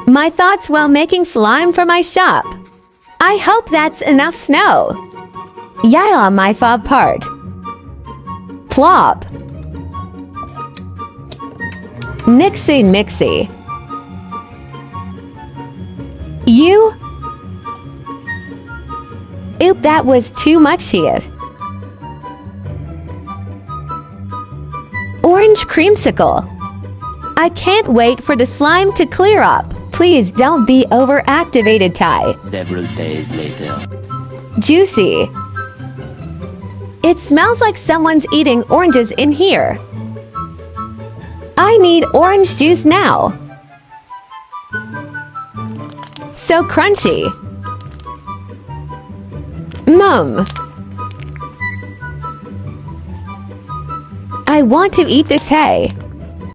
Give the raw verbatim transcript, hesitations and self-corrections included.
My thoughts while making slime for my shop. I hope that's enough snow. Yeah, my fob part. Plop. Nixie mixie. You? Oop, that was too much here. Orange creamsicle. I can't wait for the slime to clear up. Please don't be overactivated, Ty. Several days later. Juicy. It smells like someone's eating oranges in here. I need orange juice now. So crunchy. Mmm. I want to eat this hay.